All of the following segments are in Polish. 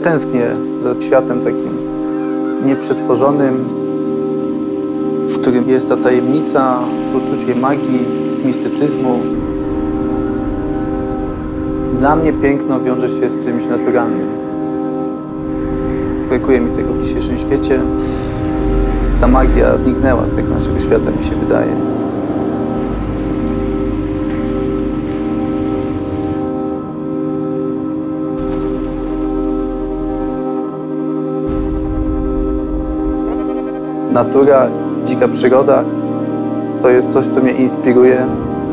Tęsknię za światem takim nieprzetworzonym, w którym jest ta tajemnica, poczucie magii, mistycyzmu. Dla mnie piękno wiąże się z czymś naturalnym. Brakuje mi tego w dzisiejszym świecie. Ta magia zniknęła z tego naszego świata, mi się wydaje. Natura, dzika przyroda to jest coś, co mnie inspiruje.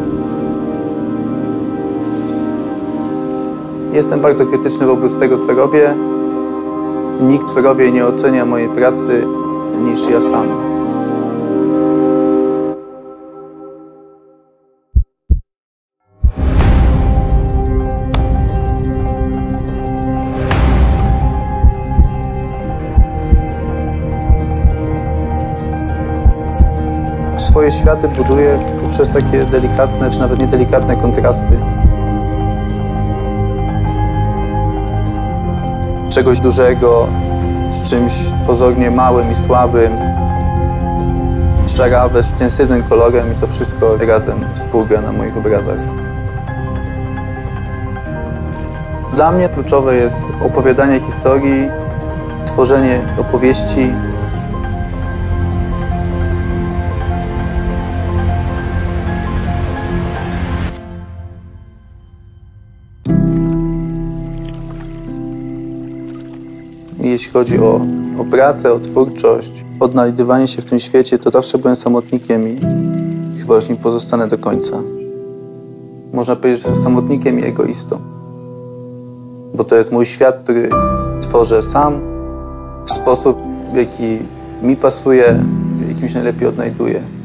Jestem bardzo krytyczny wobec tego, co robię. Nikt surowiej nie ocenia mojej pracy niż ja sam. Swoje światy buduję poprzez takie delikatne, czy nawet niedelikatne kontrasty. Czegoś dużego z czymś pozornie małym i słabym. Szarawe z intensywnym kolorem i to wszystko razem współgra na moich obrazach. Dla mnie kluczowe jest opowiadanie historii, tworzenie opowieści. Jeśli chodzi o pracę, o twórczość, odnajdywanie się w tym świecie, to zawsze byłem samotnikiem i chyba już nim pozostanę do końca. Można powiedzieć, że jestem samotnikiem i egoistą. Bo to jest mój świat, który tworzę sam w sposób, w jaki mi pasuje, w jakim się najlepiej odnajduję.